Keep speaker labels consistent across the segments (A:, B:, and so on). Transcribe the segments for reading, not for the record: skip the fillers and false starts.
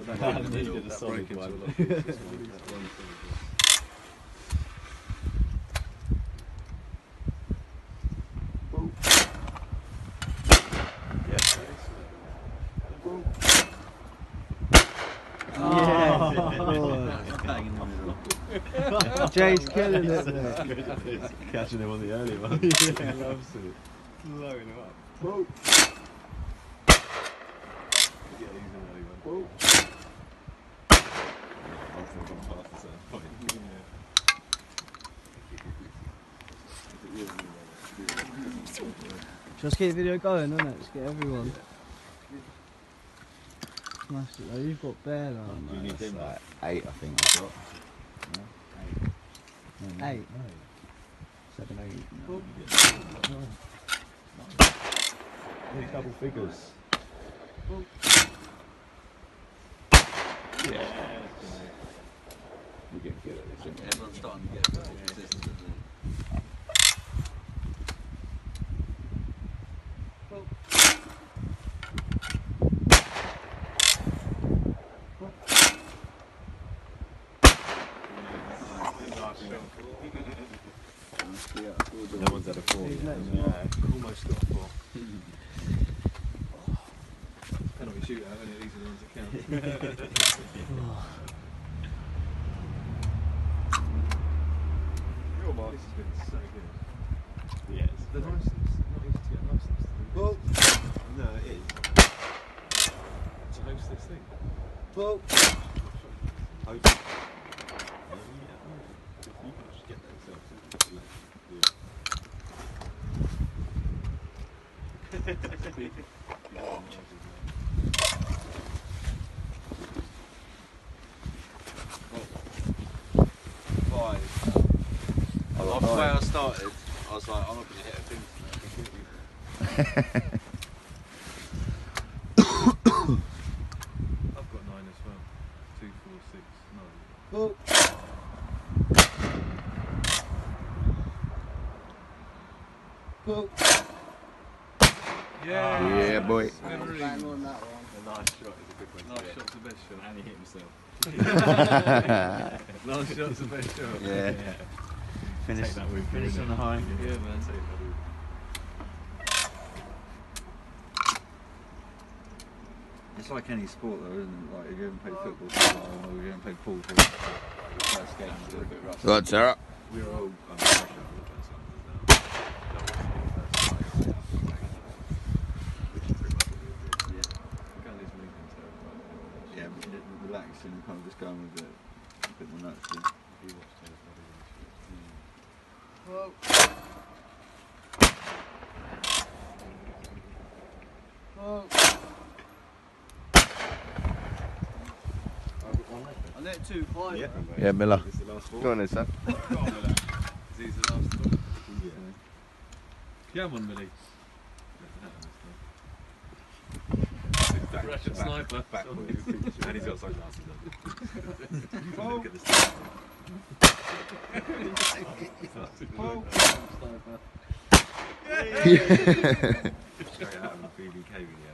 A: I needed a solid one.
B: Jay's killing it.
A: Catching him on the early one.
B: Yeah, loves it.
A: Blowing him up.
B: Whoa.
A: Yeah, he's an early one.
B: Whoa.
A: I've gone past a certain point.
B: Just keep the video going, innit? Just get everyone. Smash it though, you've got bare now.
A: Do you need him?
C: Like 8, I think I've got. No,
B: 8.
C: 7, 8.
B: Oh.
A: Need double figures.
B: Oh.
A: Yeah.
C: We're getting good at this, aren't we?
D: Everyone's starting to get a bit more consistent, isn't it?
A: No one's had a 4 yet.
D: Almost got a 4. Penalty shootout, only these are the ones that count. Your mark has been so good.
A: Yes.
D: The license, not easy to get a license to do.
A: Well, no, it is.
D: To host this thing.
B: Well.
A: Hope. You can just get that yourself.
D: Five. The way I started, I was like, I'm not going to hit a thing tonight. I've got 9 as well. 2, 4, 6, 9.
B: Well. Well.
C: Yeah, boy.
B: Bang on that one.
A: A nice shot is a good one.
D: Nice shot's the best shot.
A: And he hit himself.
D: Nice shot's the best shot.
C: Yeah. Finish,
A: Take that with you,
C: finish
A: innit?
C: on the high.
D: Yeah, man.
A: Take that with
C: It's like any sport though, isn't it? Like if you haven't played football for a while, or you haven't played pool for the first game, it's a little bit rusty.
A: you.
C: Right, Sarah.
A: We were all under pressure for the first one.
C: Yeah, but relaxing and kind of just going with it a bit more naturally.
B: Well. Well. I let it too high.
C: Yeah, Miller.
A: This is the last ball.
C: Go on then, son.
D: Go on, Miller. These are the last one. Come on, Millie. Russian sniper.
A: Backwards. And he's got sunglasses on. Look at this. Straight out of the BBK video.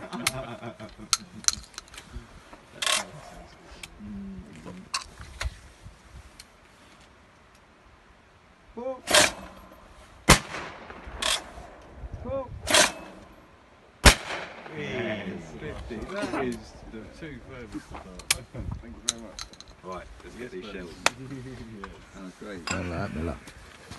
B: Well. Well.
D: Yes, 50. That is the 2 furthest start.
A: Thank you very much. Right, let's get these shells.
C: That was great. I like that, Miller.